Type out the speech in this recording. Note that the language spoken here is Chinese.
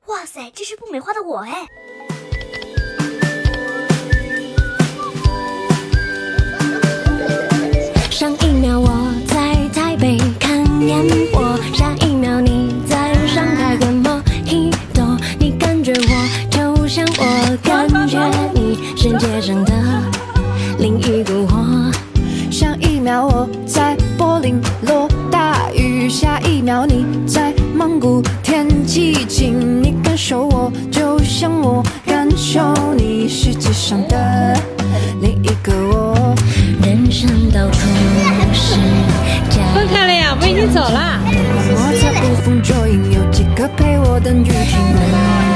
哇塞，这是不美化的我哎！ 上一秒我在台北看烟火，下一秒你在上海跟莫吉托，你感觉我就像我感觉你，世界上的另一股火。 上一秒我在柏林落大雨，下一秒你在蒙古天气晴，你感受我就像我感受你，世界上的另一个我。 人生到处是家。 分开了呀，我已经走了。 摩擦不风捉影，有几个陪我等雨停。